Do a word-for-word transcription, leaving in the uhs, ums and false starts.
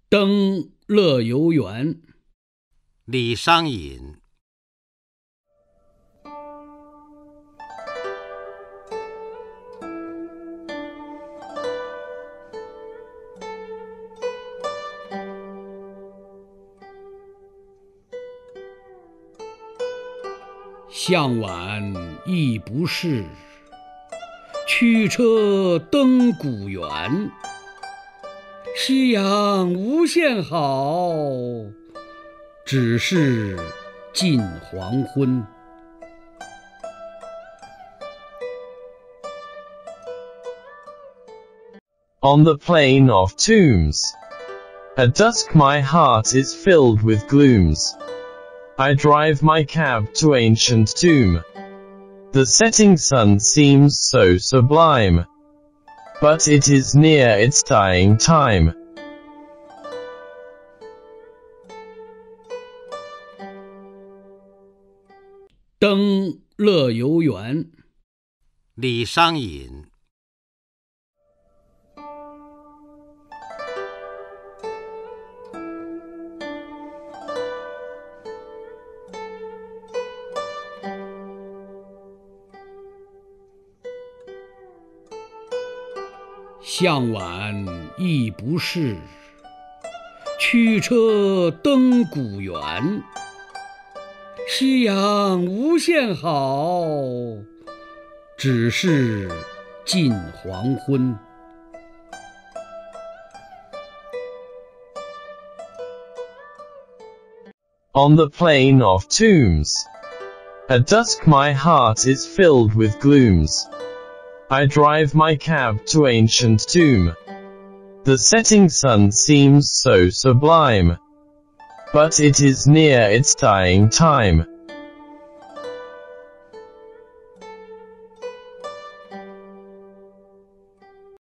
登乐游原， 李商隐。 向晚意不适，驱车登古原。夕阳无限好，只是近黄昏。 On the plain of tombs. At dusk my heart is filled with glooms. I drive my cab to ancient tomb. The setting sun seems so sublime, but it is near its dying time. 登乐游原， 李商隐。 向晚意不适，驱车登古原。夕阳无限好，只是近黄昏。 On the plain of tombs. At dusk my heart is filled with glooms. I drive my cab to ancient tomb. The setting sun seems so sublime, but it is near its dying time.